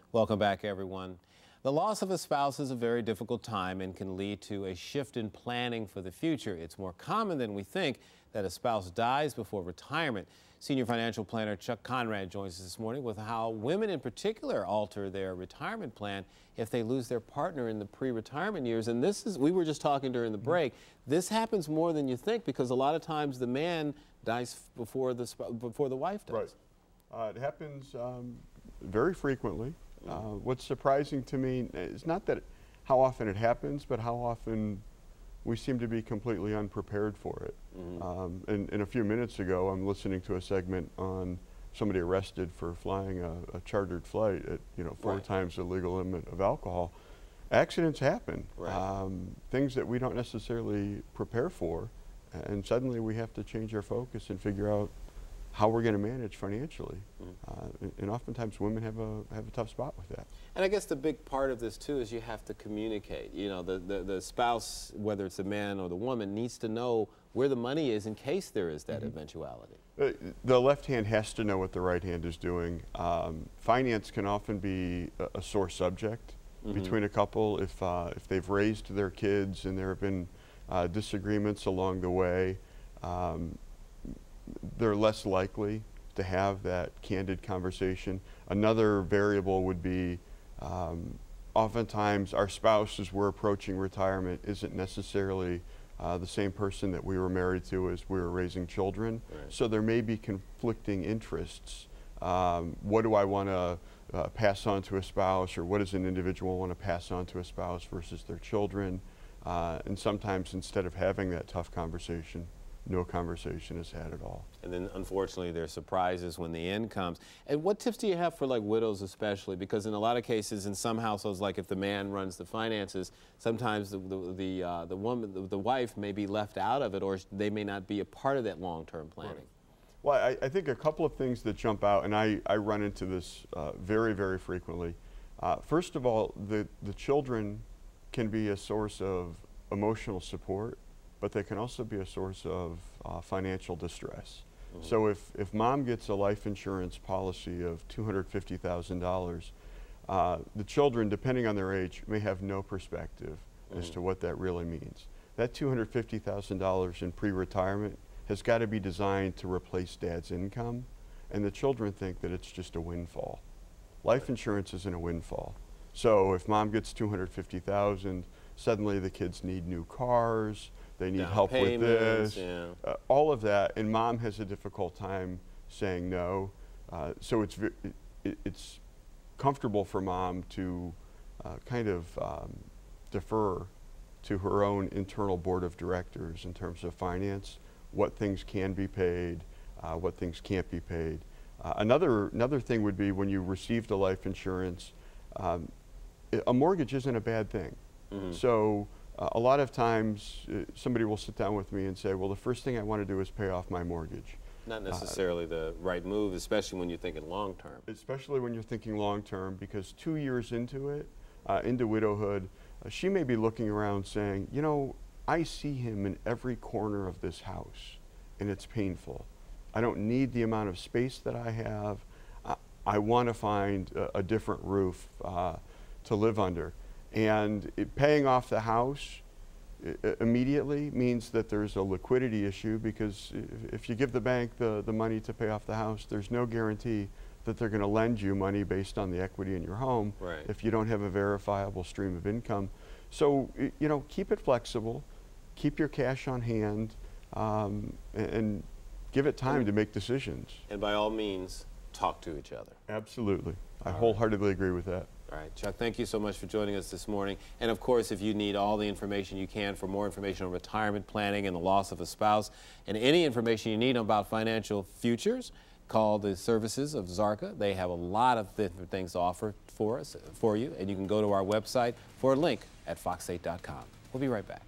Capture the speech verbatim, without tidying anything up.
Welcome back, everyone. The loss of a spouse is a very difficult time and can lead to a shift in planning for the future. It's more common than we think that a spouse dies before retirement. Senior financial planner Chuck Conrad joins us this morning with how women in particular alter their retirement plan if they lose their partner in the pre-retirement years. And this is, we were just talking during the break, this happens more than you think because a lot of times the man dies before the, before the wife does. Right. Uh, it happens um, very frequently. Uh, what's surprising to me is not that how often it happens, but how often we seem to be completely unprepared for it. Mm-hmm. um, and, and a few minutes ago, I'm listening to a segment on somebody arrested for flying a, a chartered flight at you know four right. times the legal limit of alcohol. Accidents happen, right. um, things that we don't necessarily prepare for, and suddenly we have to change our focus and figure out how we're going to manage financially. Mm. uh, and, and oftentimes women have a have a tough spot with that. And I guess the big part of this too is you have to communicate. You know, the, the, the spouse, whether it's the man or the woman, needs to know where the money is in case there is that mm-hmm. eventuality. Uh, the left hand has to know what the right hand is doing. Um, finance can often be a, a sore subject mm-hmm. between a couple if, uh, if they've raised their kids and there have been uh, disagreements along the way. Um, they're less likely to have that candid conversation. Another variable would be um, oftentimes our spouse as we're approaching retirement isn't necessarily uh, the same person that we were married to as we were raising children. Right. So there may be conflicting interests. Um, what do I want to uh, pass on to a spouse, or what does an individual want to pass on to a spouse versus their children? Uh, and sometimes instead of having that tough conversation, no conversation is had at all. And then unfortunately there's surprises when the end comes. And what tips do you have for like widows especially? Because in a lot of cases in some households, like if the man runs the finances, sometimes the the the, uh, the woman, the, the wife may be left out of it, or they may not be a part of that long-term planning. Right. Well, I, I think a couple of things that jump out, and I, I run into this uh, very, very frequently. Uh, first of all, the, the children can be a source of emotional support, but they can also be a source of uh, financial distress. Mm-hmm. So if, if mom gets a life insurance policy of two hundred fifty thousand dollars, uh, the children, depending on their age, may have no perspective mm-hmm. as to what that really means. That two hundred fifty thousand dollars in pre-retirement has got to be designed to replace dad's income, and the children think that it's just a windfall. Life insurance isn't a windfall. So if mom gets two hundred fifty thousand dollars, suddenly the kids need new cars, they need Down help payments, with this, yeah. uh, all of that, and mom has a difficult time saying no. Uh, so it's it, it's comfortable for mom to uh, kind of um, defer to her own internal board of directors in terms of finance, what things can be paid, uh, what things can't be paid. Uh, another another thing would be when you receive the life insurance, um, a mortgage isn't a bad thing. Mm-hmm. So. Uh, a lot of times uh, somebody will sit down with me and say, well, the first thing I want to do is pay off my mortgage. Not necessarily uh, the right move, especially when you're thinking long term. Especially when you're thinking long term, because two years into it, uh, into widowhood, uh, she may be looking around saying, you know, I see him in every corner of this house and it's painful. I don't need the amount of space that I have. I, I want to find a, a different roof uh, to live under. And it, paying off the house I, immediately means that there's a liquidity issue, because if, if you give the bank the, the money to pay off the house, there's no guarantee that they're going to lend you money based on the equity in your home right. if you don't have a verifiable stream of income. So, you know, keep it flexible, keep your cash on hand, um, and, and give it time and, to make decisions. And by all means, talk to each other. Absolutely. I all wholeheartedly right. agree with that. All right, Chuck, thank you so much for joining us this morning. And of course, if you need all the information you can for more information on retirement planning and the loss of a spouse, and any information you need about financial futures, call the services of Szarka. They have a lot of different things to offer for us, for you, and you can go to our website for a link at fox eight dot com. We'll be right back.